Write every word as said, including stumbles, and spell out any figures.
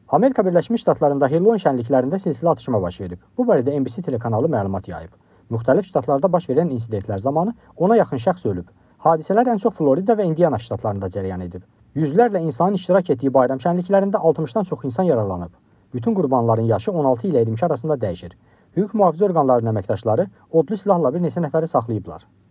Amerika Birləşmiş Ştatlarında Halloween şənliklərində silsilə atışma baş verib. Bu barədə N B C telekanalı məlumat yayıb. Müxtəlif ştatlarda baş verən insidentlər zamanı ona yaxın şəxs ölüb. Hadisələr ən çox Florida və Indiana ştatlarında cərəyan edib. Yüzlərlə insanın iştirak etdiyi bayram şənliklərində altmışdan çox insan yaralanıb. Bütün qurbanların yaşı on altı ilə iyirmi iki arasında dəyişir. Hüquq mühafizə orqanlarının əməkdaşları odlu silahla bir neçə nəfəri saxlayıblar.